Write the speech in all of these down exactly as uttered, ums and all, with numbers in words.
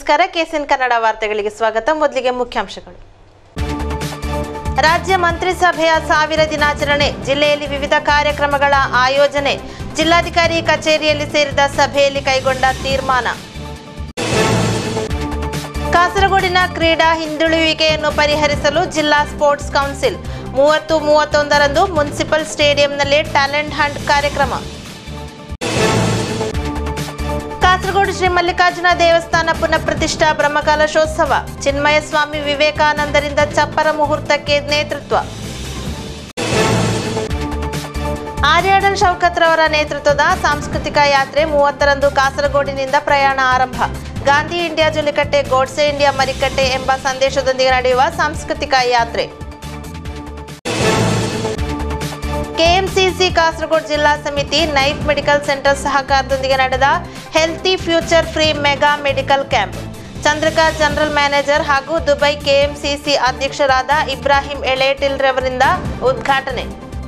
ನಮಸ್ಕಾರ, ಕೆಸಿಎನ್ ಕನ್ನಡ ವಾರ್ತೆಗಳಿಗೆ ಸ್ವಾಗತ. ಮೊದಲಿಗೆ ಮುಖ್ಯಾಂಶಗಳು. ರಾಜ್ಯ ಮಂತ್ರಿಸಭೆಯ ಸಾವಿರ ದಿನಾಚರಣೆ, ಜಿಲ್ಲೆಯಲ್ಲಿ ವಿವಿಧ ಕಾರ್ಯಕ್ರಮಗಳ ಆಯೋಜನೆ, ಜಿಲ್ಲಾಧಿಕಾರಿ ಕಚೇರಿಯಲ್ಲಿ ಸೇರಿದ ಸಭೆಯಲ್ಲಿ ಕೈಗೊಂಡ ತೀರ್ಮಾನ. ಕಾಸರಗೋಡಿನ ಕ್ರೀಡಾ ಹಿಂದುಳಿಯುವಿಕೆಯನ್ನು ಪರಿಹರಿಸಲು ಜಿಲ್ಲಾ ಸ್ಪೋರ್ಟ್ಸ್ ಕೌನ್ಸಿಲ್ ಮೂವತ್ತು ಮೂವತ್ತೊಂದರಂದು ಮುನ್ಸಿಪಲ್ ಸ್ಟೇಡಿಯಂನಲ್ಲಿ ಟ್ಯಾಲೆಂಟ್ ಹಂಟ್ ಕಾರ್ಯಕ್ರಮ. ಕಾಸರಗೋಡು ಶ್ರೀ ಮಲ್ಲಿಕಾರ್ಜುನ ದೇವಸ್ಥಾನ ಪುನಃ ಪ್ರತಿಷ್ಠಾ ಬ್ರಹ್ಮಕಲಶೋತ್ಸವ, ಚಿನ್ಮಯ ಸ್ವಾಮಿ ವಿವೇಕಾನಂದರಿಂದ ಚಪ್ಪರ ಮುಹೂರ್ತಕ್ಕೆ ನೇತೃತ್ವ. ಆರ್ಯಾಡನ್ ಶೌಕತ್ ರವರ ನೇತೃತ್ವದ ಸಾಂಸ್ಕೃತಿಕ ಯಾತ್ರೆ ಮೂವತ್ತರಂದು ಕಾಸರಗೋಡಿನಿಂದ ಪ್ರಯಾಣ ಆರಂಭ. ಗಾಂಧಿ ಇಂಡಿಯಾ ಜುಲಿಕಟ್ಟೆ, ಗೋಡ್ಸೆ ಇಂಡಿಯಾ ಮರಿಕಟ್ಟೆ ಎಂಬ ಸಂದೇಶದೊಂದಿಗೆ ನಡೆಯುವ ಸಾಂಸ್ಕೃತಿಕ ಯಾತ್ರೆ. ಕೆಎಂಸಿಸಿ ಕಾಸರಗೋಡು ಜಿಲ್ಲಾ ಸಮಿತಿ ನೈಫ್ ಮೆಡಿಕಲ್ ಸೆಂಟರ್ ಸಹಕಾರದೊಂದಿಗೆ ನಡೆದ healthy future free mega medical camp. Chandrika general manager ಹಾಗೂ ದುಬೈ ಕೆಎಂಸಿಸಿ ಅಧ್ಯಕ್ಷರಾದ ಇಬ್ರಾಹಿಂ ಎಳೇಟಿಲ್ ರವರಿಂದ ಉದ್ಘಾಟನೆ.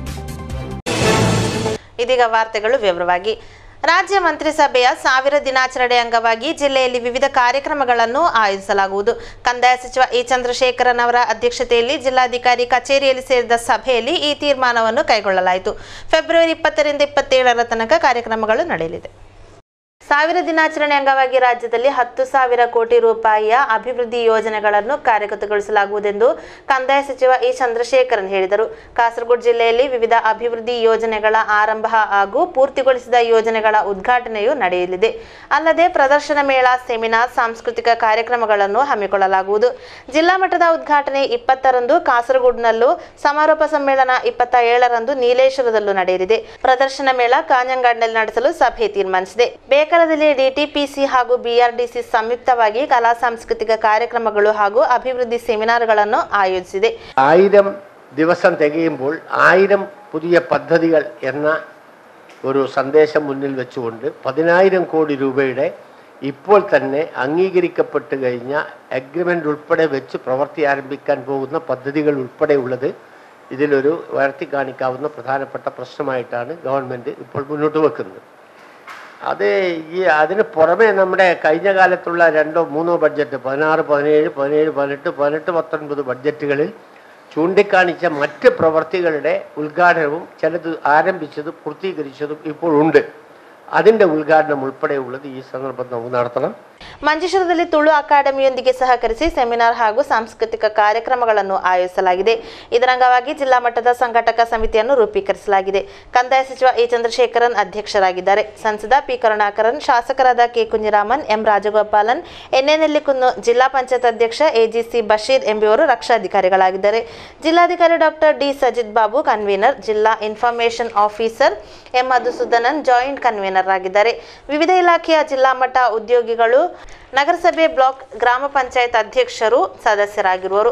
ಇದೀಗ ವಾರ್ತೆಗಳು ವಿವರವಾಗಿ. ರಾಜ್ಯ ಮಂತ್ರಿಸಭೆಯ ಸಾವಿರ ದಿನಾಚರಣೆ ಅಂಗವಾಗಿ ಜಿಲ್ಲೆಯಲ್ಲಿ ವಿವಿಧ ಕಾರ್ಯಕ್ರಮಗಳನ್ನು ಆಯೋಜಿಸಲಾಗುವುದು. ಕಂದಾಯ ಸಚಿವ ಇ ಚಂದ್ರಶೇಖರನ್ ಅವರ ಅಧ್ಯಕ್ಷತೆಯಲ್ಲಿ ಜಿಲ್ಲಾಧಿಕಾರಿ ಕಚೇರಿಯಲ್ಲಿ ಸೇರಿದ ಸಭೆಯಲ್ಲಿ ಈ ತೀರ್ಮಾನವನ್ನು ಕೈಗೊಳ್ಳಲಾಯಿತು. ಫೆಬ್ರವರಿ ಇಪ್ಪತ್ತರಿಂದ ಇಪ್ಪತ್ತೇಳರ ತನಕ ಕಾರ್ಯಕ್ರಮಗಳು ನಡೆಯಲಿದೆ. ಸಾವಿರ ದಿನಾಚರಣೆ ಅಂಗವಾಗಿ ರಾಜ್ಯದಲ್ಲಿ ಹತ್ತು ಸಾವಿರ ಕೋಟಿ ರೂಪಾಯಿಯ ಅಭಿವೃದ್ಧಿ ಯೋಜನೆಗಳನ್ನು ಕಾರ್ಯಗತಗೊಳಿಸಲಾಗುವುದೆಂದು ಕಂದಾಯ ಸಚಿವ ಇ ಚಂದ್ರಶೇಖರನ್ ಹೇಳಿದರು. ಕಾಸರಗೋಡು ಜಿಲ್ಲೆಯಲ್ಲಿ ವಿವಿಧ ಅಭಿವೃದ್ಧಿ ಯೋಜನೆಗಳ ಆರಂಭ ಹಾಗೂ ಪೂರ್ತಿಗೊಳಿಸಿದ ಯೋಜನೆಗಳ ಉದ್ಘಾಟನೆಯೂ ನಡೆಯಲಿದೆ. ಅಲ್ಲದೆ ಪ್ರದರ್ಶನ ಮೇಳ, ಸೆಮಿನಾರ್, ಸಾಂಸ್ಕೃತಿಕ ಕಾರ್ಯಕ್ರಮಗಳನ್ನು ಹಮ್ಮಿಕೊಳ್ಳಲಾಗುವುದು. ಜಿಲ್ಲಾ ಮಟ್ಟದ ಉದ್ಘಾಟನೆ ಇಪ್ಪತ್ತರಂದು ಕಾಸರಗೋಡಿನಲ್ಲೂ, ಸಮಾರೋಪ ಸಮ್ಮೇಳನ ಇಪ್ಪತ್ತ ಏಳರಂದು ನೀಲೇಶ್ವರದಲ್ಲೂ ನಡೆಯಲಿದೆ. ಪ್ರದರ್ಶನ ಮೇಳ ಕಾಂಜಂಗಾಡ್ನಲ್ಲಿ ನಡೆಸಲು ಸಭೆ ತೀರ್ಮಾನಿಸಿದೆ. ದಲ್ಲಿ ಡಿಟಿಪಿಸಿ ಹಾಗೂ ಬಿಆರ್ಡಿಸಿ ಸಂಯುಕ್ತವಾಗಿ കലാ സാംസ്കൃതിക ಕಾರ್ಯಕ್ರಮಗಳು ಹಾಗೂ ಅಭಿವೃದ್ಧಿ ಸೆಮಿನಾರ್ಗಳನ್ನು ആയോജിಸಿದೆ. ആയിരം ദിവസം തികയുമ്പോൾ ആയിരം പുതിയ പദ്ധതികൾ എന്ന ഒരു സന്ദേശം മുന്നിൽ വെച്ചുകൊണ്ട് പതിനായിരം കോടി രൂപയുടെ ഇപ്പോൾ തന്നെ അംഗീകരിക്കപ്പെട്ടു കഴിഞ്ഞ അഗ്രിമെന്റ് ഉൾപ്പെടെ വെച്ച് പ്രവൃത്തി ആരംഭിക്കാൻ പോകുന്ന പദ്ധതികൾ ഉൾപ്പെടെയുള്ളത് ഇതിലൊരു ഉയർത്തി കാണിക്കാവുന്ന പ്രധാനപ്പെട്ട പ്രശ്നമായിട്ടാണ് ഗവൺമെന്റ് ഇപ്പോൾ മുന്നോട്ട് വെക്കുന്നത്. അത് ഈ അതിന് പുറമെ നമ്മുടെ കഴിഞ്ഞ കാലത്തുള്ള രണ്ടോ മൂന്നോ ബഡ്ജറ്റ് പതിനാറ് പതിനേഴ് പതിനേഴ് പതിനെട്ട് പതിനെട്ട് പത്തൊൻപത് ബഡ്ജറ്റുകളിൽ ചൂണ്ടിക്കാണിച്ച മറ്റ് പ്രവർത്തികളുടെ ഉദ്ഘാടനവും ചിലത് ആരംഭിച്ചതും പൂർത്തീകരിച്ചതും ഇപ്പോഴുണ്ട്. അതിൻ്റെ ഉദ്ഘാടനം ഉൾപ്പെടെയുള്ളത് ഈ സന്ദർഭം നമുക്ക് നടത്തണം. ಮಂಜೇಶ್ವರದಲ್ಲಿ ತುಳು ಅಕಾಡೆಮಿಯೊಂದಿಗೆ ಸಹಕರಿಸಿ ಸೆಮಿನಾರ್ ಹಾಗೂ ಸಾಂಸ್ಕೃತಿಕ ಕಾರ್ಯಕ್ರಮಗಳನ್ನು ಆಯೋಜಿಸಲಾಗಿದೆ. ಇದರ ಅಂಗವಾಗಿ ಜಿಲ್ಲಾ ಮಟ್ಟದ ಸಂಘಟಕ ಸಮಿತಿಯನ್ನು ರೂಪೀಕರಿಸಲಾಗಿದೆ. ಕಂದಾಯ ಸಚಿವ ಇ ಚಂದ್ರಶೇಖರನ್ ಅಧ್ಯಕ್ಷರಾಗಿದ್ದಾರೆ. ಸಂಸದ ಪಿ ಕರುಣಾಕರನ್, ಶಾಸಕರಾದ K Kunjiraman, M Rajagopalan, NA Nellikunnu, ಜಿಲ್ಲಾ ಪಂಚಾಯತ್ ಅಧ್ಯಕ್ಷ ಎಜಿಸಿ ಬಶೀರ್ ಎಂಬುವರು ರಕ್ಷಾಧಿಕಾರಿಗಳಾಗಿದ್ದಾರೆ. ಜಿಲ್ಲಾಧಿಕಾರಿ doctor D Sajith Babu convener, ಜಿಲ್ಲಾ information officer M Madhusudanan joint convener ಆಗಿದ್ದಾರೆ. ವಿವಿಧ ಇಲಾಖೆಯ ಜಿಲ್ಲಾ ಮಟ್ಟ ಉದ್ಯೋಗಿಗಳು, ನಗರಸಭೆ, ಬ್ಲಾಕ್, ಗ್ರಾಮ ಪಂಚಾಯತ್ ಅಧ್ಯಕ್ಷರು ಸದಸ್ಯರಾಗಿರುವರು.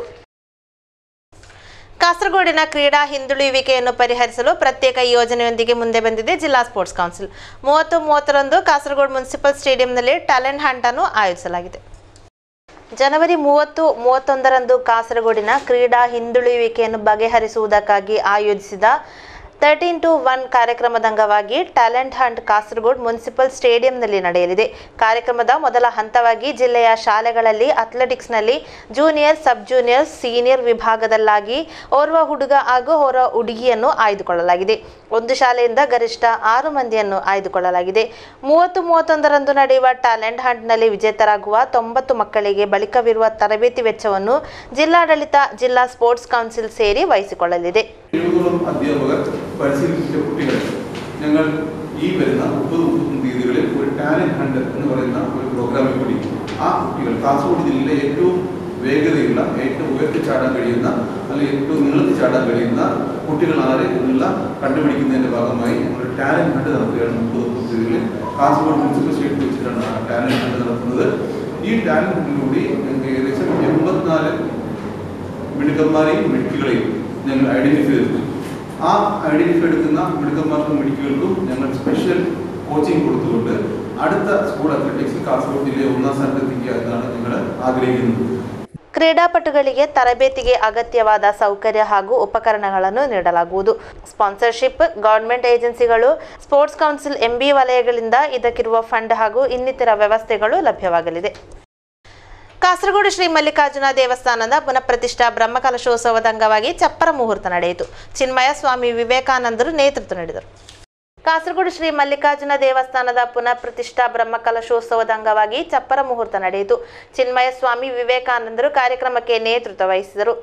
ಕಾಸರಗೋಡಿನ ಕ್ರೀಡಾ ಹಿಂದುಳಿಯುವಿಕೆಯನ್ನು ಪರಿಹರಿಸಲು ಪ್ರತ್ಯೇಕ ಯೋಜನೆಯೊಂದಿಗೆ ಮುಂದೆ ಬಂದಿದೆ ಜಿಲ್ಲಾ ಸ್ಪೋರ್ಟ್ಸ್ ಕೌನ್ಸಿಲ್. ಮೂವತ್ತು ಮೂವತ್ತರಂದು ಕಾಸರಗೋಡು ಮುನ್ಸಿಪಲ್ ಸ್ಟೇಡಿಯಂನಲ್ಲಿ ಟ್ಯಾಲೆಂಟ್ ಹಂಟ್ ಅನ್ನು ಆಯೋಜಿಸಲಾಗಿದೆ. ಜನವರಿ ಮೂವತ್ತು ಮೂವತ್ತೊಂದರಂದು ಕಾಸರಗೋಡಿನ ಕ್ರೀಡಾ ಹಿಂದುಳಿಯುವಿಕೆಯನ್ನು ಬಗೆಹರಿಸುವುದಕ್ಕಾಗಿ ಆಯೋಜಿಸಿದ ತರ್ಟೀನ್ ಟು ಒನ್ ಕಾರ್ಯಕ್ರಮದ ಅಂಗವಾಗಿ ಟ್ಯಾಲೆಂಟ್ ಹಂಟ್ ಕಾಸರಗೋಡು ಮುನ್ಸಿಪಲ್ ಸ್ಟೇಡಿಯಂನಲ್ಲಿ ನಡೆಯಲಿದೆ. ಕಾರ್ಯಕ್ರಮದ ಮೊದಲ ಹಂತವಾಗಿ ಜಿಲ್ಲೆಯ ಶಾಲೆಗಳಲ್ಲಿ ಅಥ್ಲೆಟಿಕ್ಸ್ನಲ್ಲಿ ಜೂನಿಯರ್, ಸಬ್ ಜೂನಿಯರ್, ಸೀನಿಯರ್ ವಿಭಾಗದಲ್ಲಾಗಿ ಓರ್ವ ಹುಡುಗ ಹಾಗೂ ಓರ್ವ ಹುಡುಗಿಯನ್ನು ಆಯ್ದುಕೊಳ್ಳಲಾಗಿದೆ. ಒಂದು ಶಾಲೆಯಿಂದ ಗರಿಷ್ಠ ಆರು ಮಂದಿಯನ್ನು ಆಯ್ದುಕೊಳ್ಳಲಾಗಿದೆ. ಮೂವತ್ತು ಮೂವತ್ತೊಂದರಂದು ನಡೆಯುವ ಟ್ಯಾಲೆಂಟ್ ಹಂಟ್ನಲ್ಲಿ ವಿಜೇತರಾಗುವ ತೊಂಬತ್ತು ಮಕ್ಕಳಿಗೆ ಬಳಿಕವಿರುವ ತರಬೇತಿ ವೆಚ್ಚವನ್ನು ಜಿಲ್ಲಾಡಳಿತ, ಜಿಲ್ಲಾ ಸ್ಪೋರ್ಟ್ಸ್ ಕೌನ್ಸಿಲ್ ಸೇರಿ ವಹಿಸಿಕೊಳ್ಳಲಿದೆ. പരിശീലിപ്പിച്ച കുട്ടികൾ ഞങ്ങൾ ഈ വരുന്ന മുപ്പത് മുപ്പത്തൊന്ന് തീയതികളിൽ ഒരു ടാലന്റ് ഹണ്ട് എന്ന് പറയുന്ന ഒരു പ്രോഗ്രാമിൽ കൂടി ആ കുട്ടികൾ കാസർഗോഡ് ജില്ലയിലെ ഏറ്റവും വേഗതയുള്ള, ഏറ്റവും ഉയർത്തി ചാടാൻ കഴിയുന്ന അല്ലെങ്കിൽ ഏറ്റവും നീളത്തി ചാടാൻ കഴിയുന്ന കുട്ടികൾ ആരെ എന്നുള്ള കണ്ടുപിടിക്കുന്നതിൻ്റെ ഭാഗമായി ഞങ്ങൾ ടാലന്റ് ഹണ്ട് നടത്തുകയാണ്. മുപ്പത് മുപ്പത് തീയതികളിൽ കാസർഗോഡ് മുനിസിപ്പൽ സ്റ്റേഡിയത്തിൽ വെച്ചിട്ടാണ് ആ ടാലന്റ് ഹണ്ട് നടത്തുന്നത്. ഈ ടാലന്റ് ഹണ്ടിലൂടെ ഞങ്ങൾക്ക് ഏകദേശം എൺപത്തിനാല് മിടുക്കന്മാരെയും മിടുക്കികളെയും ഞങ്ങൾ ഐഡന്റിഫൈ ചെയ്തു. ആ ഐഡന്റിഫൈ എടുക്കുന്ന മിടുക്കന്മാർക്കും മിടുക്കികൾക്കും ഞങ്ങൾ സ്പെഷ്യൽ കോച്ചിങ് കൊടുത്തുകൊണ്ട് അടുത്ത സ്കൂൾ അത്ലറ്റിക്സിൽ കാസർഗോഡ് ജില്ലയെ ഒന്നാം സ്ഥാനത്തെത്തിക്കുക എന്നാണ് ഞങ്ങൾ ആഗ്രഹിക്കുന്നത്. ಕ್ರೀಡಾಪಟುಗಳಿಗೆ ತರಬೇತಿಗೆ ಅಗತ್ಯವಾದ ಸೌಕರ್ಯ ಹಾಗೂ ಉಪಕರಣಗಳನ್ನು ನೀಡಲಾಗುವುದು. ಸ್ಪಾನ್ಸರ್ಶಿಪ್, ಗವರ್ನಮೆಂಟ್ ಏಜೆನ್ಸಿಗಳು, ಸ್ಪೋರ್ಟ್ಸ್ ಕೌನ್ಸಿಲ್, ಎಂಬಿ ವಲಯಗಳಿಂದ ಇದಕ್ಕಿರುವ ಫಂಡ್ ಹಾಗೂ ಇನ್ನಿತರ ವ್ಯವಸ್ಥೆಗಳು ಲಭ್ಯವಾಗಲಿದೆ. ಕಾಸರಗೋಡು ಶ್ರೀ ಮಲ್ಲಿಕಾರ್ಜುನ ದೇವಸ್ಥಾನದ ಪುನಃಪ್ರತಿಷ್ಠಾ ಬ್ರಹ್ಮಕಲಶೋತ್ಸವದ ಅಂಗವಾಗಿ ಚಪ್ಪರ ಮುಹೂರ್ತ ನಡೆಯಿತು. ಚಿನ್ಮಯ ಸ್ವಾಮಿ ವಿವೇಕಾನಂದರು ನೇತೃತ್ವ ನೀಡಿದರು. ಕಾಸರಗೋಡು ಶ್ರೀ ಮಲ್ಲಿಕಾರ್ಜುನ ದೇವಸ್ಥಾನದ ಪುನಃಪ್ರತಿಷ್ಠಾ ಬ್ರಹ್ಮಕಲಶೋತ್ಸವದ ಅಂಗವಾಗಿ ಚಪ್ಪರ ಮುಹೂರ್ತ ನಡೆಯಿತು. ಚಿನ್ಮಯ ಸ್ವಾಮಿ ವಿವೇಕಾನಂದರು ಕಾರ್ಯಕ್ರಮಕ್ಕೆ ನೇತೃತ್ವ ವಹಿಸಿದರು.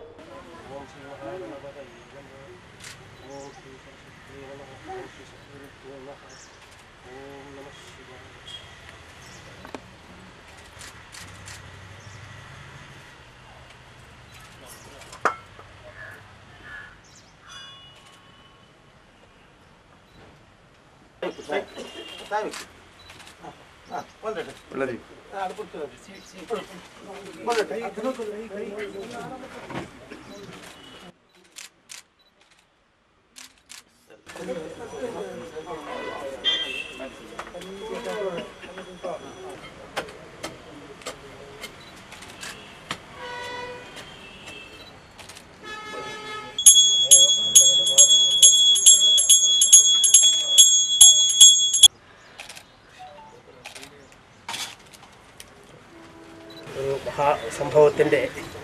സംഭവത്തിൻ്റെ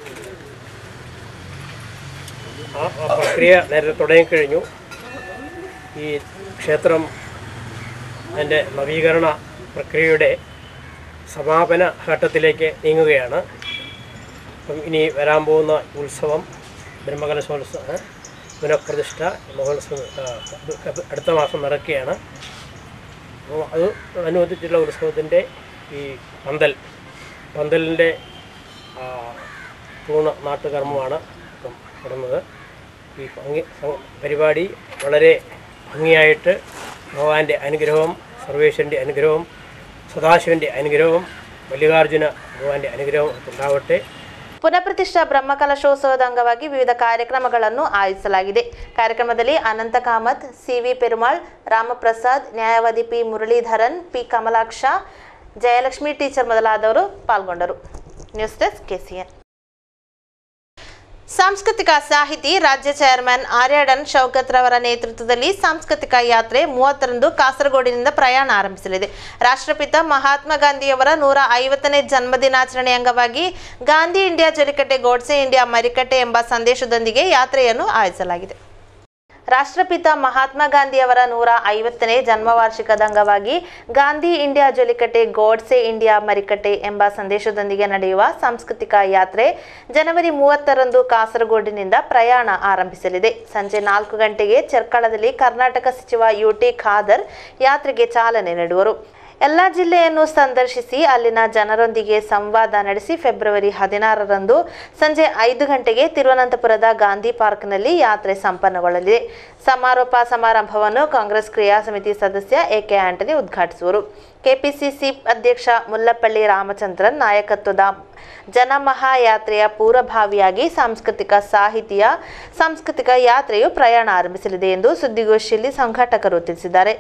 ആ പ്രക്രിയ നേരത്തെ തുടങ്ങിക്കഴിഞ്ഞു. ഈ ക്ഷേത്രം അതിൻ്റെ നവീകരണ പ്രക്രിയയുടെ സമാപന ഘട്ടത്തിലേക്ക് നീങ്ങുകയാണ്. അപ്പം ഇനി വരാൻ പോകുന്ന ഉത്സവം ബ്രഹ്മകലശോത്സവം പുനഃപ്രതിഷ്ഠ മഹോത്സവം അടുത്ത മാസം നടക്കുകയാണ്. അപ്പോൾ അത് അനുബന്ധിച്ചുള്ള ഉത്സവത്തിൻ്റെ ഈ പന്തൽ പന്തലിൻ്റെ പൂർണ്ണ നാട്ടുകർമ്മമാണ് ഇപ്പം നടന്നത്. ഈ ഭംഗി പരിപാടി വളരെ ഭംഗിയായിട്ട് ഭഗവാന്റെ അനുഗ്രഹവും സർവേശ്വരൻ്റെ അനുഗ്രഹവും സദാശിവൻ്റെ അനുഗ്രഹവും മല്ലികാർജുന ഭഗവാന്റെ അനുഗ്രഹവും ഉണ്ടാവട്ടെ. ಪುನಃಪ್ರತಿಷ್ಠಾ ಬ್ರಹ್ಮಕಲಶೋತ್ಸವದ ಅಂಗವಾಗಿ ವಿವಿಧ ಕಾರ್ಯಕ್ರಮಗಳನ್ನು ಆಯೋಜಿಸಲಾಗಿದೆ. ಕಾರ್ಯಕ್ರಮದಲ್ಲಿ ಅನಂತ ಕಾಮತ್, ಸಿವಿ ಪೆರುಮಾಳ್, ರಾಮಪ್ರಸಾದ್, ನ್ಯಾಯವಾದಿ P Muralidharan, P Kamalaksha, Jayalakshmi teacher ಮೊದಲಾದವರು ಪಾಲ್ಗೊಂಡರು. News desk KCN. ಸಾಂಸ್ಕೃತಿಕ ಸಾಹಿತಿ ರಾಜ್ಯ ಚೇರ್ಮನ್ ಆರ್ಯಾಡನ್ ಶೌಕತ್ ರವರ ನೇತೃತ್ವದಲ್ಲಿ ಸಾಂಸ್ಕೃತಿಕ ಯಾತ್ರೆ ಮೂವತ್ತರಂದು ಕಾಸರಗೋಡಿನಿಂದ ಪ್ರಯಾಣ ಆರಂಭಿಸಲಿದೆ. ರಾಷ್ಟ್ರಪಿತ ಮಹಾತ್ಮ ಗಾಂಧಿಯವರ ನೂರ ಐವತ್ತನೇ ಜನ್ಮದಿನಾಚರಣೆ ಅಂಗವಾಗಿ ಗಾಂಧಿ ಇಂಡಿಯಾ ಜೊಲಿಕಟ್ಟೆ ಗೋಡ್ಸೆ ಇಂಡಿಯಾ ಮರಿಕಟ್ಟೆ ಎಂಬ ಸಂದೇಶದೊಂದಿಗೆ ಯಾತ್ರೆಯನ್ನು ಆಯೋಜಿಸಲಾಗಿದೆ. ರಾಷ್ಟ್ರಪಿತ ಮಹಾತ್ಮ ಗಾಂಧಿಯವರ ನೂರ ಐವತ್ತನೇ ಜನ್ಮವಾರ್ಷಿಕದ ಅಂಗವಾಗಿ ಗಾಂಧಿ ಇಂಡಿಯಾ ಜೊಲಿಕಟ್ಟೆ ಗೋಡ್ಸೆ ಇಂಡಿಯಾ ಮರಿಕಟ್ಟೆ ಎಂಬ ಸಂದೇಶದೊಂದಿಗೆ ನಡೆಯುವ ಸಾಂಸ್ಕೃತಿಕ ಯಾತ್ರೆ ಜನವರಿ ಮೂವತ್ತರಂದು ಕಾಸರಗೋಡಿನಿಂದ ಪ್ರಯಾಣ ಆರಂಭಿಸಲಿದೆ. ಸಂಜೆ ನಾಲ್ಕು ಗಂಟೆಗೆ ಚೆರ್ಕಳದಲ್ಲಿ ಕರ್ನಾಟಕ ಸಚಿವ ಯು ಟಿ ಖಾದರ್ ಯಾತ್ರೆಗೆ ಚಾಲನೆ ನೀಡುವರು. ಎಲ್ಲ ಜಿಲ್ಲೆಯನ್ನು ಸಂದರ್ಶಿಸಿ ಅಲ್ಲಿನ ಜನರೊಂದಿಗೆ ಸಂವಾದ ನಡೆಸಿ ಫೆಬ್ರವರಿ ಹದಿನಾರರಂದು ಸಂಜೆ ಐದು ಗಂಟೆಗೆ ತಿರುವನಂತಪುರದ ಗಾಂಧಿ ಪಾರ್ಕ್ನಲ್ಲಿ ಯಾತ್ರೆ ಸಂಪನ್ನಗೊಳ್ಳಲಿದೆ. ಸಮಾರೋಪ ಸಮಾರಂಭವನ್ನು ಕಾಂಗ್ರೆಸ್ ಕ್ರಿಯಾ ಸಮಿತಿ ಸದಸ್ಯ ಎ ಕೆ ಆಂಟನಿ ಉದ್ಘಾಟಿಸುವರು. ಕೆಪಿಸಿಸಿ ಅಧ್ಯಕ್ಷ ಮುಲ್ಲಪಳ್ಳಿ ರಾಮಚಂದ್ರನ್ ನಾಯಕತ್ವದ ಜನಮಹಾಯಾತ್ರೆಯ ಪೂರ್ವಭಾವಿಯಾಗಿ ಸಾಂಸ್ಕೃತಿಕ ಸಾಹಿತಿಯ ಸಾಂಸ್ಕೃತಿಕ ಯಾತ್ರೆಯು ಪ್ರಯಾಣ ಆರಂಭಿಸಲಿದೆ ಎಂದು ಸುದ್ದಿಗೋಷ್ಠಿಯಲ್ಲಿ ಸಂಘಟಕರು ತಿಳಿಸಿದ್ದಾರೆ.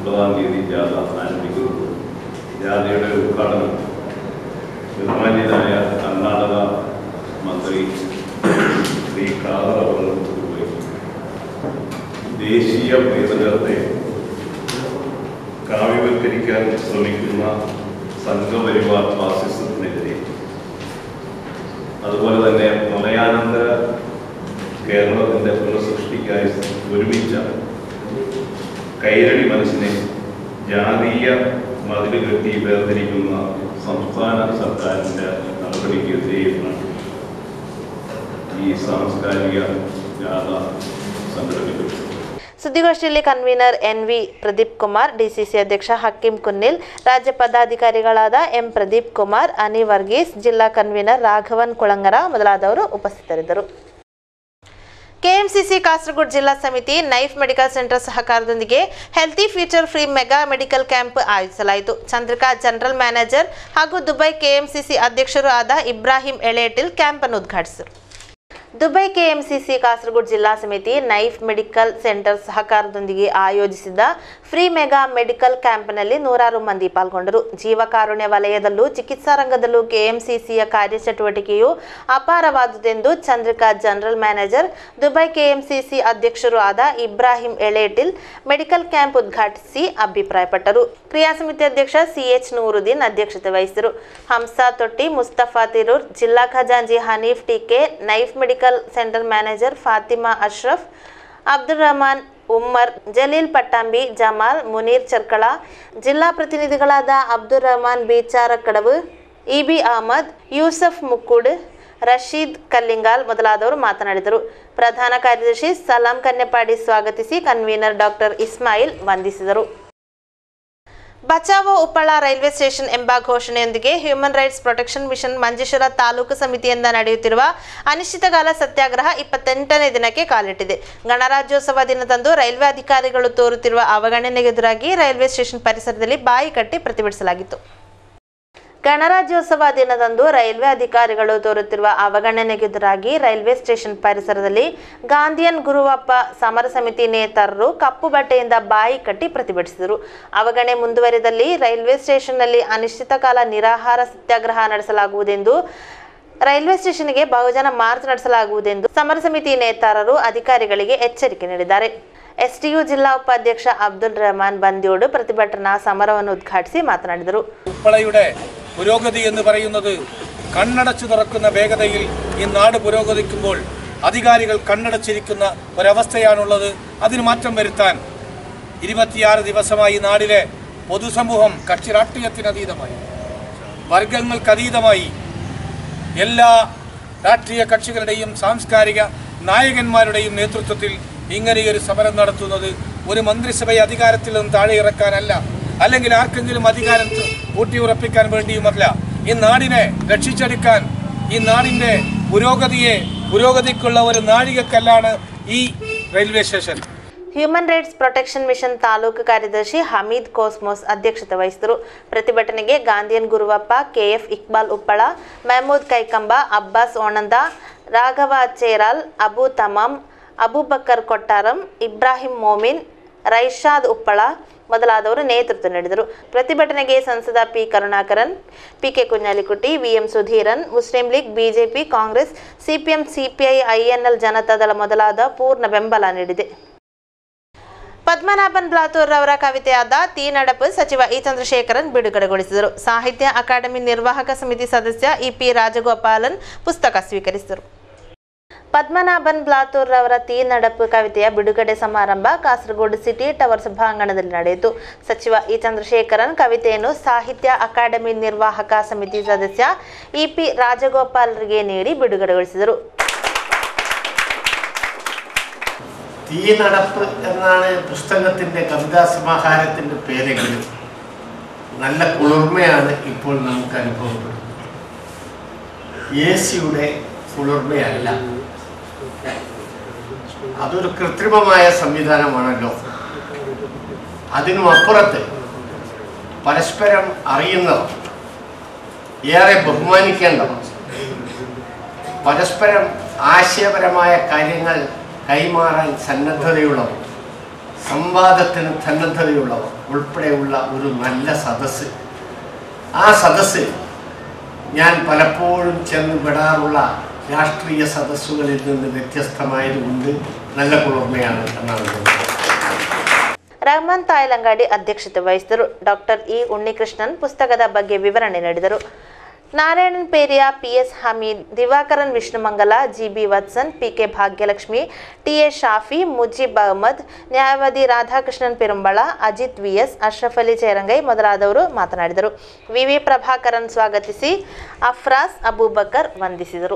ജാഥയുടെ ഉദ്ഘാടനം ബഹുമാന്യനായ കർണാടക മന്ത്രി ശ്രീ ഖാദർ അവർ നിർവഹിച്ചു. ദേശീയ പൈതൃകത്തെ കാവ്യവൽക്കരിക്കാൻ ശ്രമിക്കുന്ന സംഘപരിവാർ ഫാസിസത്തിനെതിരെ, അതുപോലെ തന്നെ പ്രളയാനന്തര കേരളത്തിൻ്റെ പുനഃസൃഷ്ടിക്കായി ഒരുമിച്ച കൈരളി മനസ്സിനെ ജാതീയ മതിൽ കെട്ടി വേർതിരിക്കുന്ന സംസ്ഥാന സർക്കാരിൻ്റെ നടപടിക്കെതിരെയുമാണ് ഈ സാംസ്കാരിക ജാഥ സംഘടിപ്പിക്കുന്നത്. ಸುದ್ದಿಗೋಷ್ಠಿಯಲ್ಲಿ convener N V Pradeep Kumar, DCC ಅಧ್ಯಕ್ಷ ಹಕೀಂ ಕುನ್ನಿಲ್, ರಾಜ್ಯ ಪದಾಧಿಕಾರಿಗಳಾದ ಎಂ ಪ್ರದೀಪ್ ಕುಮಾರ್, ಅನಿ ವರ್ಗೀಸ್, ಜಿಲ್ಲಾ ಕನ್ವೀನರ್ ರಾಘವನ್ ಕುಳಂಗರ ಮೊದಲಾದವರು ಉಪಸ್ಥಿತರಿದ್ದರು. ಕೆಎಂಸಿಸಿ ಕಾಸರಗೋಡು ಜಿಲ್ಲಾ ಸಮಿತಿ ನೈಫ್ ಮೆಡಿಕಲ್ ಸೆಂಟರ್ ಸಹಕಾರದೊಂದಿಗೆ healthy future free mega medical camp ಆಯೋಜಿಸಲಾಯಿತು. ಚಂದ್ರಿಕಾ ಜನರಲ್ ಮ್ಯಾನೇಜರ್ ಹಾಗೂ ದುಬೈ ಕೆಎಂಸಿಸಿ ಅಧ್ಯಕ್ಷರು ಆದ ಇಬ್ರಾಹಿಂ ಎಳೇಟಿಲ್ ಕ್ಯಾಂಪ್ ಅನ್ನು ಉದ್ಘಾಟಿಸಿದರು. ದುಬೈ ಕೆಎಂಸಿಸಿ ಕಾಸರಗೋಡು ಜಿಲ್ಲಾ ಸಮಿತಿ ನೈಫ್ ಮೆಡಿಕಲ್ ಸೆಂಟರ್ ಸಹಕಾರದೊಂದಿಗೆ ಆಯೋಜಿಸಿದ್ದ ಫ್ರೀ ಮೆಗಾ ಮೆಡಿಕಲ್ ಕ್ಯಾಂಪ್ನಲ್ಲಿ ನೂರಾರು ಮಂದಿ ಪಾಲ್ಗೊಂಡರು. ಜೀವಕಾರುಣ್ಯ ವಲಯದಲ್ಲೂ ಚಿಕಿತ್ಸಾ ರಂಗದಲ್ಲೂ ಕೆಎಂಸಿಸಿಯ ಕಾರ್ಯಚಟುವಟಿಕೆಯು ಅಪಾರವಾದುದೆಂದು Chandrika general manager, Dubai KMCC ಅಧ್ಯಕ್ಷರು ಆದ ಇಬ್ರಾಹಿಂ ಎಳೇಟಿಲ್ ಮೆಡಿಕಲ್ ಕ್ಯಾಂಪ್ ಉದ್ಘಾಟಿಸಿ ಅಭಿಪ್ರಾಯಪಟ್ಟರು. ಕ್ರಿಯಾ ಸಮಿತಿ ಅಧ್ಯಕ್ಷ ಸಿ ಎಚ್ ನೂರುದ್ದೀನ್ ಅಧ್ಯಕ್ಷತೆ ವಹಿಸಿದರು. ಹಂಸಾ ತೊಟ್ಟಿ, ಮುಸ್ತಫಾ ತಿರೂರ್, ಜಿಲ್ಲಾ ಖಜಾಂಜಿ Haneef TK, Naif medical centre manager Fathima Ashraf, Abdul Rahman Ummer, Jaleel Pattambi, Jamal, Muneer Cherkala, ಜಿಲ್ಲಾ ಪ್ರತಿನಿಧಿಗಳಾದ ಅಬ್ದುಲ್ ರಹಮಾನ್ ಬೀಚಾರ ಕಡವು, ಇಬಿ ಅಹಮದ್, ಯೂಸಫ್ ಮುಕ್ಕೂಡ್, ರಶೀದ್ ಕಲ್ಲಿಂಗಾಲ್ ಮೊದಲಾದವರು ಮಾತನಾಡಿದರು. ಪ್ರಧಾನ ಕಾರ್ಯದರ್ಶಿ ಸಲಾಂ ಕನ್ನೆಪಾಡಿ ಸ್ವಾಗತಿಸಿ ಕನ್ವೀನರ್ ಡಾಕ್ಟರ್ ಇಸ್ಮಾಯಿಲ್ ವಂದಿಸಿದರು. ಬಚಾವೋ ಉಪ್ಪಳ ರೈಲ್ವೆ ಸ್ಟೇಷನ್ ಎಂಬ ಘೋಷಣೆಯೊಂದಿಗೆ human rights protection mission Manjeshwar taluk ಸಮಿತಿಯಿಂದ ನಡೆಯುತ್ತಿರುವ ಅನಿಶ್ಚಿತಕಾಲ ಸತ್ಯಾಗ್ರಹ ಇಪ್ಪತ್ತೆಂಟನೇ ದಿನಕ್ಕೆ ಕಾಲಿಟ್ಟಿದೆ. ಗಣರಾಜ್ಯೋತ್ಸವ ದಿನದಂದು ರೈಲ್ವೆ ಅಧಿಕಾರಿಗಳು ತೋರುತ್ತಿರುವ ಅವಗಣನೆಗೆ ಎದುರಾಗಿ ರೈಲ್ವೆ ಸ್ಟೇಷನ್ ಪರಿಸರದಲ್ಲಿ ಬಾಯಿ ಕಟ್ಟಿ ಪ್ರತಿಭಟಿಸಲಾಗಿತ್ತು. ಗಣರಾಜ್ಯೋತ್ಸವ ದಿನದಂದು ರೈಲ್ವೆ ಅಧಿಕಾರಿಗಳು ತೋರುತ್ತಿರುವ ಅವಗಣನೆಗೆ ಎದುರಾಗಿ ರೈಲ್ವೆ ಸ್ಟೇಷನ್ ಪರಿಸರದಲ್ಲಿ ಗಾಂಧಿಯನ್ ಗುರುವಪ್ಪ ಸಮರ ಸಮಿತಿ ನೇತಾರರು ಕಪ್ಪು ಬಟ್ಟೆಯಿಂದ ಬಾಯಿ ಕಟ್ಟಿ ಪ್ರತಿಭಟಿಸಿದರು. ಅವಗಣನೆ ಮುಂದುವರಿದಲ್ಲಿ ರೈಲ್ವೆ ಸ್ಟೇಷನ್ನಲ್ಲಿ ಅನಿಶ್ಚಿತಕಾಲ ನಿರಾಹಾರ ಸತ್ಯಾಗ್ರಹ ನಡೆಸಲಾಗುವುದೆಂದು ರೈಲ್ವೆ ಸ್ಟೇಷನ್ಗೆ ಬಹುಜನ ಮಾರ್ಚ್ ನಡೆಸಲಾಗುವುದೆಂದು ಸಮರ ಸಮಿತಿ ನೇತಾರರು ಅಧಿಕಾರಿಗಳಿಗೆ ಎಚ್ಚರಿಕೆ ನೀಡಿದ್ದಾರೆ. ಎಸ್ಟಿಯು ಜಿಲ್ಲಾ ಉಪಾಧ್ಯಕ್ಷ ಅಬ್ದುಲ್ ರಹಮಾನ್ ಬಂದ್ಯೋಡು ಪ್ರತಿಭಟನಾ ಸಮರವನ್ನು ಉದ್ಘಾಟಿಸಿ ಮಾತನಾಡಿದರು. ഉപ്പളയുടെ പുരോഗതി എന്ന് പറയുന്നത് കണ്ണടച്ചു തുറക്കുന്ന വേഗതയിൽ ഈ നാട് പുരോഗതിക്കുമ്പോൾ അധികാരികൾ കണ്ണടച്ചിരിക്കുന്ന ഒരവസ്ഥയാണുള്ളത്. അതിന് മാറ്റം വരുത്താൻ ഇരുപത്തിയാറ് ദിവസമായി നാടിലെ പൊതുസമൂഹം കക്ഷി രാഷ്ട്രീയത്തിനതീതമായി വർഗങ്ങൾക്കതീതമായി എല്ലാ രാഷ്ട്രീയ കക്ഷികളുടെയും സാംസ്കാരിക നായകന്മാരുടെയും നേതൃത്വത്തിൽ ഇങ്ങനെയൊരു സമരം നടത്തുന്നത് ഒരു മന്ത്രിസഭയെ അധികാരത്തിൽ നിന്ന് താഴെ ഇറക്കാനല്ല, അല്ലെങ്കിൽ ആർക്കെങ്കിലും അധികാരം ഊട്ടിയുറപ്പിക്കാൻ വേണ്ടിയുമല്ല. ഈ നാടിനെ രക്ഷിച്ചെടുക്കാൻ, ഈ നാടിൻ്റെ പുരോഗതിയെ പുരോഗതിക്കുള്ള ഒരു നാഴികക്കല്ലാണ് ഈ railway station. Human rights protection mission taluk ಕಾರ್ಯದರ್ಶಿ ಹಮೀದ್ ಕೋಸ್ಮೋಸ್ ಅಧ್ಯಕ್ಷತೆ ವಹಿಸಿದರು. ಪ್ರತಿಭಟನೆಗೆ ಗಾಂಧಿಯನ್ ಗುರುವಪ್ಪ, ಕೆಎಫ್ ಇಕ್ಬಾಲ್ ಉಪ್ಪಳ, ಮೆಹಮೂದ್ ಕೈಕಂಬ, ಅಬ್ಬಾಸ್ ಓಣಂದ, ರಾಘವ ಚೇರಾಲ್, ಅಬು ತಮಾಮ್, ಅಬೂಬಕರ್ ಕೊಟ್ಟಾರಂ, ಇಬ್ರಾಹಿಂ ಮೋಮಿನ್, ರೈಷಾದ್ ಉಪ್ಪಳ ಮೊದಲಾದವರು ನೇತೃತ್ವ ನೀಡಿದರು. ಪ್ರತಿಭಟನೆಗೆ ಸಂಸದ P Karunakaran, PK Kunhalikutty, VM Sudheeran, Muslim League, BJP, Congress, CPM, CPI, INL Janata Dal ಮೊದಲಾದ ಪೂರ್ಣ ಬೆಂಬಲ ನೀಡಿದೆ. ಪದ್ಮನಾಭನ್ ಬ್ಲಾತೂರ್ ಅವರ ಕವಿತೆಯಾದ ತೀ ನಡಪು ಸಚಿವ ಇ ಚಂದ್ರಶೇಖರನ್ ಬಿಡುಗಡೆಗೊಳಿಸಿದರು. ಸಾಹಿತ್ಯ ಅಕಾಡೆಮಿ ನಿರ್ವಾಹಕ ಸಮಿತಿ ಸದಸ್ಯ ಇಪಿ ರಾಜಗೋಪಾಲನ್ ಪುಸ್ತಕ ಸ್ವೀಕರಿಸಿದರು. ಪದ್ಮನಾಭನ್ ಬ್ಲಾತೂರ್ ಅವರ ತೀ ನಡಪು ಕವಿತೆಯ ಬಿಡುಗಡೆ ಸಮಾರಂಭ ಕಾಸರಗೋಡು ಸಿಟಿ ಟವರ್ ಸಭಾಂಗಣದಲ್ಲಿ ನಡೆಯಿತು. ಸಚಿವ ಇ ಚಂದ್ರಶೇಖರನ್ ಕವಿತೆಯನ್ನು ಸಾಹಿತ್ಯ ಅಕಾಡೆಮಿ ನಿರ್ವಾಹಕ ಸಮಿತಿ ಸದಸ್ಯ ಇಪಿ ರಾಜಗೋಪಾಲರಿಗೆ ನೀಡಿ ಬಿಡುಗಡೆಗೊಳಿಸಿದರು. തീ നടപ്പ് എന്നാണ് പുസ്തകത്തിൻ്റെ കവിതാ സമാഹാരത്തിൻ്റെ പേരെങ്കിലും നല്ല കുളിർമയാണ് ഇപ്പോൾ നമുക്ക് അനുഭവപ്പെടുന്നത്. എ സിയുടെ കുളിർമയല്ല, അതൊരു കൃത്രിമമായ സംവിധാനമാണല്ലോ. അതിനുമപ്പുറത്ത് പരസ്പരം അറിയുന്നവർ, ഏറെ ബഹുമാനിക്കേണ്ടവർ, പരസ്പരം ആശയപരമായ കാര്യങ്ങൾ കൈമാറാൻ സന്നദ്ധതയുള്ളവർ, സംവാദത്തിന് സന്നദ്ധതയുള്ളവർ ഉൾപ്പെടെയുള്ള ഒരു നല്ല സദസ്സ്. ആ സദസ്സ് ഞാൻ പലപ്പോഴും ചെന്ന് വിടാറുള്ള രാഷ്ട്രീയ സദസ്സുകളിൽ നിന്ന് വ്യത്യസ്തമായതുകൊണ്ട് നല്ല കുളിർമയാണ് എന്നാണ്. ರಹಮಾನ್ ತಾಯಲಂಗಾಡಿ ಅಧ್ಯಕ್ಷತೆ ವಹಿಸಿದರು. ಡಾಕ್ಟರ್ ಇ ಉನ್ನಿಕೃಷ್ಣನ್ ಪುಸ್ತಕದ ಬಗ್ಗೆ ವಿವರಣೆ ನೀಡಿದರು. Narayanan Periya, PS Hameed, Divakaran Vishnumangala, GB Vatsan, PK Bhagyalakshmi, TA Shafi, Mujeeb Ahmed, ನ್ಯಾಯವಾದಿ ರಾಧಾಕೃಷ್ಣನ್ ಪೆರುಂಬಳ, ಅಜಿತ್ ವಿಎಸ್, ಅಶ್ರಫ್ ಅಲಿ ಚೇರಂಗೈ ಮೊದಲಾದವರು ಮಾತನಾಡಿದರು. ವಿವಿ ಪ್ರಭಾಕರನ್ ಸ್ವಾಗತಿಸಿ ಅಫ್ರಾಸ್ ಅಬೂಬಕರ್ ವಂದಿಸಿದರು.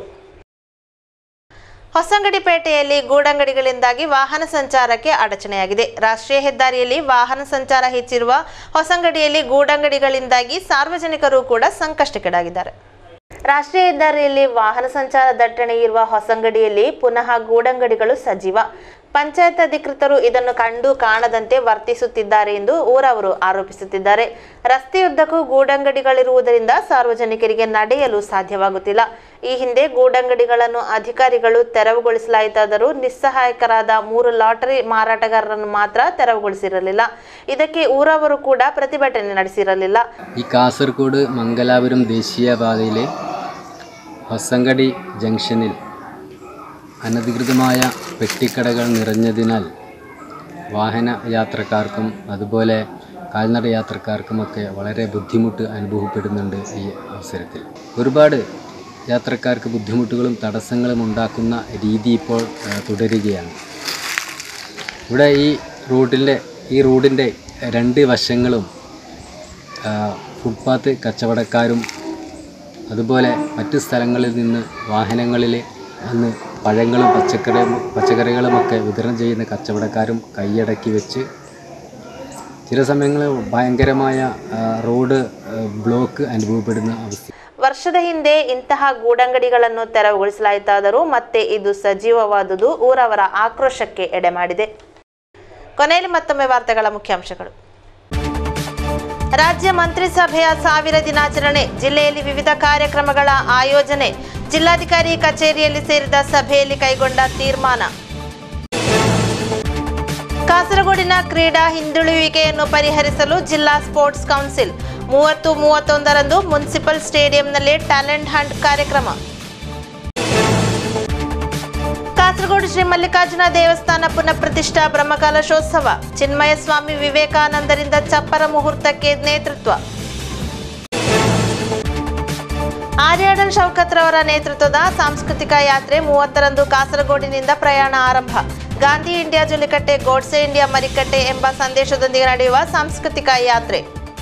ಹೊಸಂಗಡಿಪೇಟೆಯಲ್ಲಿ ಗೂಡಂಗಡಿಗಳಿಂದಾಗಿ ವಾಹನ ಸಂಚಾರಕ್ಕೆ ಅಡಚಣೆಯಾಗಿದೆ. ರಾಷ್ಟ್ರೀಯ ಹೆದ್ದಾರಿಯಲ್ಲಿ ವಾಹನ ಸಂಚಾರ ಹೆಚ್ಚಿರುವ ಹೊಸಂಗಡಿಯಲ್ಲಿ ಗೂಡಂಗಡಿಗಳಿಂದಾಗಿ ಸಾರ್ವಜನಿಕರು ಕೂಡ ಸಂಕಷ್ಟಕ್ಕೀಡಾಗಿದ್ದಾರೆ. ರಾಷ್ಟ್ರೀಯ ಹೆದ್ದಾರಿಯಲ್ಲಿ ವಾಹನ ಸಂಚಾರ ದಟ್ಟಣೆ ಇರುವ ಹೊಸಂಗಡಿಯಲ್ಲಿ ಪುನಃ ಗೂಡಂಗಡಿಗಳು ಸಜೀವ. ಪಂಚಾಯತ್ ಅಧಿಕೃತರು ಇದನ್ನು ಕಂಡು ಕಾಣದಂತೆ ವರ್ತಿಸುತ್ತಿದ್ದಾರೆ ಎಂದು ಊರವರು ಆರೋಪಿಸುತ್ತಿದ್ದಾರೆ. ರಸ್ತೆಯುದ್ದಕ್ಕೂ ಗೂಡಂಗಡಿಗಳಿರುವುದರಿಂದ ಸಾರ್ವಜನಿಕರಿಗೆ ನಡೆಯಲು ಸಾಧ್ಯವಾಗುತ್ತಿಲ್ಲ. ಈ ಹಿಂದೆ ಗೂಡಂಗಡಿಗಳನ್ನು ಅಧಿಕಾರಿಗಳು ತೆರವುಗೊಳಿಸಲಾಯಿತಾದರೂ ನಿಸ್ಸಹಾಯಕರಾದ ಮೂರು ಲಾಟರಿ ಮಾರಾಟಗಾರರನ್ನು ಮಾತ್ರ ತೆರವುಗೊಳಿಸಿರಲಿಲ್ಲ. ಇದಕ್ಕೆ ಊರವರು ಕೂಡ ಪ್ರತಿಭಟನೆ ನಡೆಸಿರಲಿಲ್ಲ. ഈ കാസർഗോഡ് മംഗലാപുരം ദേശീയപാതയിലെ ഹൊസങ്കടി ജംഗ്ഷനിൽ അനധികൃതമായ പെട്ടിക്കടകൾ നിറഞ്ഞതിനാൽ വാഹന യാത്രക്കാർക്കും അതുപോലെ കാൽനട യാത്രക്കാർക്കുമൊക്കെ വളരെ ബുദ്ധിമുട്ട് അനുഭവപ്പെടുന്നുണ്ട് ഈ അവസരത്തിൽ. ഒരുപാട് യാത്രക്കാർക്ക് ബുദ്ധിമുട്ടുകളും തടസ്സങ്ങളും ഉണ്ടാക്കുന്ന രീതി ഇപ്പോൾ തുടരുകയാണ്. ഇവിടെ ഈ റോഡിൻ്റെ ഈ റോഡിൻ്റെ രണ്ട് വശങ്ങളും ഫുട്പാത്ത് കച്ചവടക്കാരും അതുപോലെ മറ്റ് സ്ഥലങ്ങളിൽ നിന്ന് വാഹനങ്ങളിൽ വന്ന് പഴങ്ങളും പച്ചക്കറി പച്ചക്കറികളുമൊക്കെ വിതരണം ചെയ്യുന്ന കച്ചവടക്കാരും കൈയടക്കി വെച്ച് ചില ಸಮಯങ്ങളിൽ ಭಯಂಕರമായ ರೋಡ್ ಬ್ಲಾಕ್ ಅನುಭವಪಡುವ ಅವಸ್ಥೆ. ವರ್ಷದ ಹಿಂದೆ ಇಂತಹ ಗೂಡಂಗಡಿಗಳನ್ನು ತೆರವುಗೊಳಿಸಲಾಯಿತಾದರೂ ಮತ್ತೆ ಇದು ಸಜೀವವಾದುದು ಊರವರ ಆಕ್ರೋಶಕ್ಕೆ ಎಡೆ ಮಾಡಿದೆ. ಕೊನೆಯಲ್ಲಿ ಮತ್ತೊಮ್ಮೆ ವಾರ್ತೆಗಳ ಮುಖ್ಯಾಂಶಗಳು. ರಾಜ್ಯ ಮಂತ್ರಿಸಭೆಯ ಸಾವಿರ ದಿನಾಚರಣೆ, ಜಿಲ್ಲೆಯಲ್ಲಿ ವಿವಿಧ ಕಾರ್ಯಕ್ರಮಗಳ ಆಯೋಜನೆ, ಜಿಲ್ಲಾಧಿಕಾರಿ ಕಚೇರಿಯಲ್ಲಿ ಸೇರಿದ ಸಭೆಯಲ್ಲಿ ಕೈಗೊಂಡ ತೀರ್ಮಾನ. ಕಾಸರಗೋಡಿನ ಕ್ರೀಡಾ ಹಿಂದುಳಿಯುವಿಕೆಯನ್ನು ಪರಿಹರಿಸಲು ಜಿಲ್ಲಾ ಸ್ಪೋರ್ಟ್ಸ್ ಕೌನ್ಸಿಲ್ ಮೂವತ್ತು ಮೂವತ್ತೊಂದರಂದು ಮುನ್ಸಿಪಲ್ ಸ್ಟೇಡಿಯಂನಲ್ಲಿ ಟ್ಯಾಲೆಂಟ್ ಹಂಟ್ ಕಾರ್ಯಕ್ರಮ. ಕಾಸರಗೋಡು ಶ್ರೀ ಮಲ್ಲಿಕಾರ್ಜುನ ದೇವಸ್ಥಾನ ಪುನಃ ಪ್ರತಿಷ್ಠಾ ಬ್ರಹ್ಮಕಲಶೋತ್ಸವ, ಚಿನ್ಮಯ ಸ್ವಾಮಿ ವಿವೇಕಾನಂದರಿಂದ ಚಪ್ಪರ ಮುಹೂರ್ತಕ್ಕೆ ನೇತೃತ್ವ. ಆರ್ಯಾಡನ್ ಶೌಕತ್ ರವರ ನೇತೃತ್ವದ ಸಾಂಸ್ಕೃತಿಕ ಯಾತ್ರೆ ಮೂವತ್ತರಂದು ಕಾಸರಗೋಡಿನಿಂದ ಪ್ರಯಾಣ ಆರಂಭ. ಗಾಂಧಿ ಇಂಡಿಯಾ ಜುಲಿಕಟ್ಟೆ, ಗೋಡ್ಸೆ ಇಂಡಿಯಾ ಮರಿಕಟ್ಟೆ ಎಂಬ ಸಂದೇಶದೊಂದಿಗೆ ನಡೆಯುವ ಸಾಂಸ್ಕೃತಿಕ ಯಾತ್ರೆ.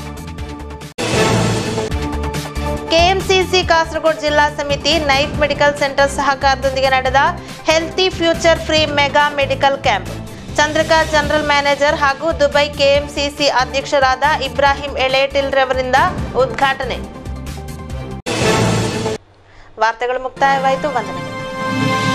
ಕೆಎಂಸಿಸಿ ಕಾಸರಗೋಡು ಜಿಲ್ಲಾ ಸಮಿತಿ ನೈಫ್ ಮೆಡಿಕಲ್ ಸೆಂಟರ್ ಸಹಕಾರದೊಂದಿಗೆ ನಡೆದ healthy future free mega medical camp. Chandrika general manager ಹಾಗೂ ದುಬೈ ಕೆಎಂಸಿಸಿ ಅಧ್ಯಕ್ಷರಾದ ಇಬ್ರಾಹಿಂ ಎಳೇಟಿಲ್ ರವರಿಂದ ಉದ್ಘಾಟನೆ. ವಾರ್ತೆಗಳು ಮುಕ್ತಾಯವಾಯಿತು. ವಂದನೆಗಳು.